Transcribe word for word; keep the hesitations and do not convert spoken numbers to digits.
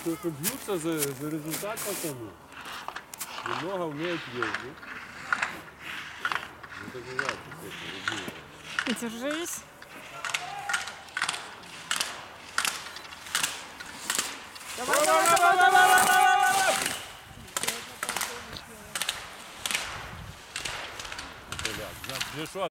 что, что бьются за, за результат потом. Немного умеют ездить. Ну, так бывает, кстати, Держись. Давай, давай, давай, давай, давай, давай, давай. Бля, знаешь,